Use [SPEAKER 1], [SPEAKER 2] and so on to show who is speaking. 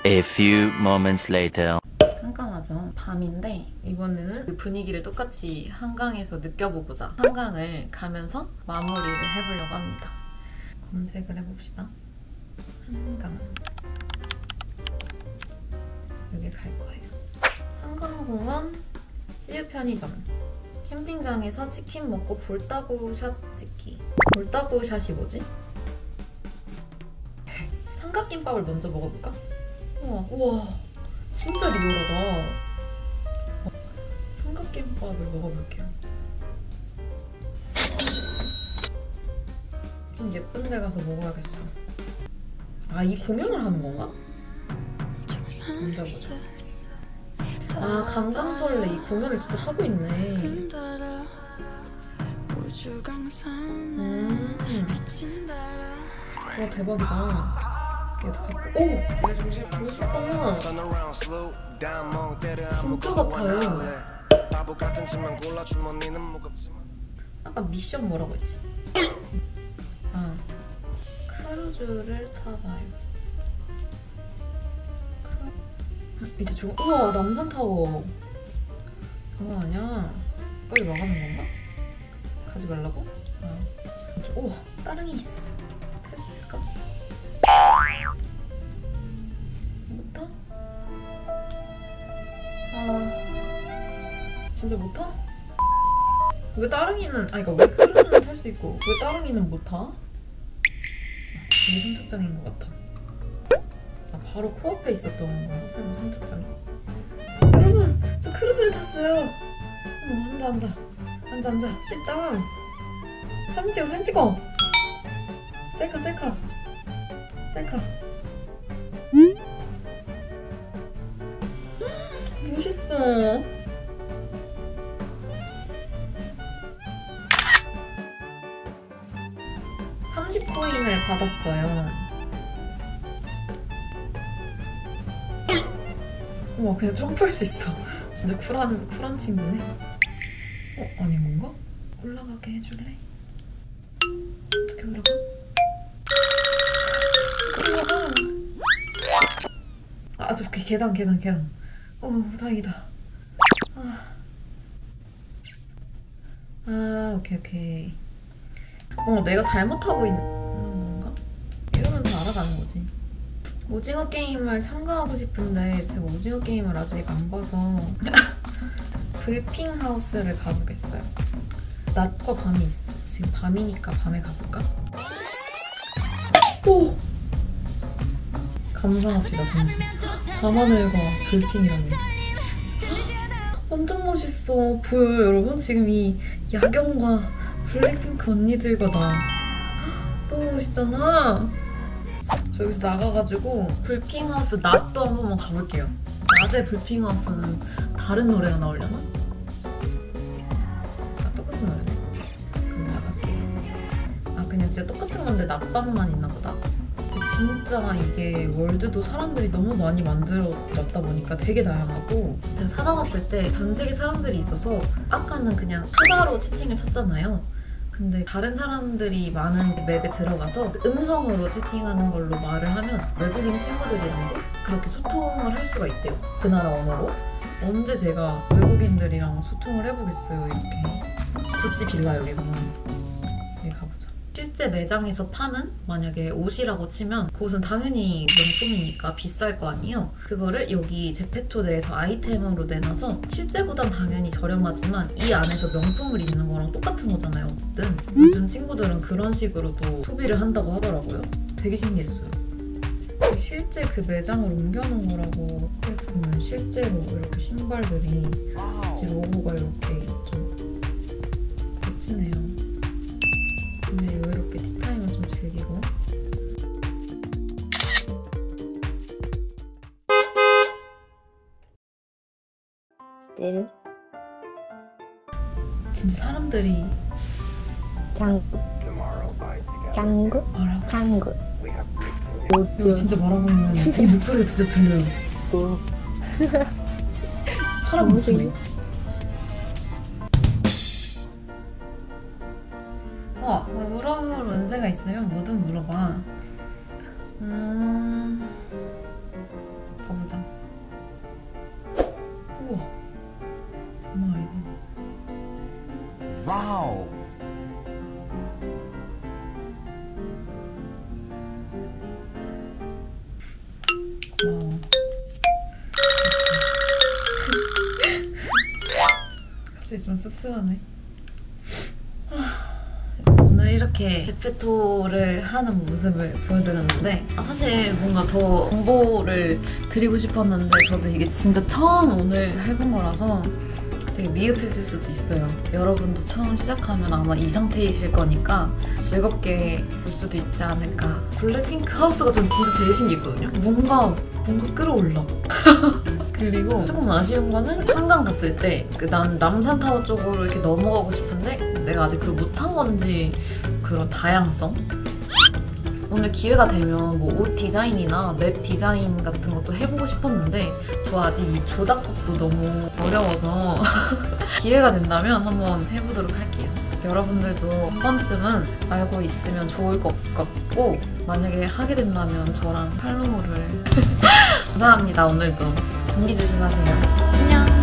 [SPEAKER 1] A few moments later.
[SPEAKER 2] 깜깜하죠. 밤인데 이번에는 그 분위기를 똑같이 한강에서 느껴보고자 한강을 가면서 마무리를 해보려고 합니다. 검색을 해봅시다. 한강. 여기 갈 거예요. 한강공원 CU 편의점. 캠핑장에서 치킨 먹고 볼따구샷 찍기. 볼따구샷이 뭐지? 삼각김밥을 먼저 먹어볼까? 우와 진짜 리얼하다. 삼각김밥을 먹어볼게요. 좀 예쁜 데 가서 먹어야겠어. 아, 이 공연을 하는 건가? 먼저 보자. 아, 강강술래 이 공연을 진짜 하고 있네. 와, 대박이다. 오! 멋있다. 진짜 같아요. 아까 미션 뭐라고 했지? 아, 크루즈를 타봐요. 이제 저거, 우와, 남산타워. 장난 아니야. 거기 나가는 건가? 가지 말라고? 아, 우와, 따릉이 있어. 탈 수 있을까? 못 타? 아, 진짜 못 타? 왜 따릉이는, 아니, 그러니까 왜 크루즈는 탈 수 있고 왜 따릉이는 못 타? 이게 선착장인 것 같아. 아, 바로 코앞에 있었던 건가? 설마 선착장이? 여러분, 저 크루즈를 탔어요. 앉아. sit down. 사진 찍어. 셀카. 멋있어. $30코인을 받았어요. 우와, 그냥 점프할 수 있어. 진짜 쿨한 친구네. 아니 뭔가? 올라가게 해줄래? 어떻게 올라가? 아, 저기 계단. 다행이다. 오케이. 내가 잘못하고 있는 건가? 이러면서 알아가는 거지. 오징어 게임을 참가하고 싶은데 제가 오징어 게임을 아직 안 봐서 불핑 하우스를 가보겠어요. 낮과 밤이 있어. 지금 밤이니까 밤에 가볼까? 오! 감상합시다, 잠시. 밤하늘과 불핑이라니. 완전 멋있어. 보여요, 여러분? 지금 이 야경과 블랙핑크 언니들과 나. 너무 멋있잖아. 저 여기서 나가가지고 불핑 하우스 낮도 한 번만 가볼게요. 낮에 불핑 하우스는 다른 노래가 나오려나? 똑같은 노래네. 그럼 나갈게요. 그냥 진짜 똑같은 건데 낮밤만 있나 보다. 진짜 이게 월드도 사람들이 너무 많이 만들어놨다 보니까 되게 다양하고, 제가 찾아봤을 때 전 세계 사람들이 있어서 아까는 그냥 타자로 채팅을 쳤잖아요. 근데 다른 사람들이 많은 맵에 들어가서 음성으로 채팅하는 걸로 말을 하면 외국인 친구들이랑도 그렇게 소통을 할 수가 있대요. 그 나라 언어로. 언제 제가 외국인들이랑 소통을 해보겠어요, 이렇게. 구찌 빌라 여기구나. 여기 가보자. 실제 매장에서 파는 만약에 옷이라고 치면 그옷은 당연히 명품이니까 비쌀 거 아니에요. 그거를 여기 제페토 내에서 아이템으로 내놔서 실제보단 당연히 저렴하지만 이 안에서 명품을 입는 거랑 똑같은 거잖아요. 어쨌든 요즘 친구들은 그런 식으로도 소비를 한다고 하더라고요. 되게 신기했어요. 실제 그 매장을 옮겨놓은 거라고 보면 실제로 이렇게 신발들이 로고가 이렇게 좀 멋지네요. 근데 이렇게 티타임을 좀 즐기고. 진짜 사람들이
[SPEAKER 3] 짱구?
[SPEAKER 2] 이거 진짜 말하고 있는 이 목소리가 진짜 들려요. 사람 목소리. 물어볼 은세가 있으면 뭐든 물어봐. 좀 씁쓸하네. 오늘 이렇게 에페토를 하는 모습을 보여드렸는데 사실 뭔가 더 정보를 드리고 싶었는데 저도 이게 진짜 처음 오늘 해본 거라서 되게 미흡했을 수도 있어요. 여러분도 처음 시작하면 아마 이 상태이실 거니까 즐겁게 볼 수도 있지 않을까. 블랙핑크 하우스가 전 진짜 제일 신기했거든요. 뭔가 끌어올라. 그리고 조금 아쉬운 거는 한강 갔을 때 난 남산타워 쪽으로 이렇게 넘어가고 싶은데 내가 아직 그걸 못한 건지 그런 다양성? 오늘 기회가 되면 뭐 옷 디자인이나 맵 디자인 같은 것도 해보고 싶었는데 저 아직 이 조작법도 너무 어려워서 기회가 된다면 한번 해보도록 할게요. 여러분들도 한 번쯤은 알고 있으면 좋을 것 같고 만약에 하게 된다면 저랑 팔로우를 감사합니다. 오늘도 감기 조심하세요. 안녕.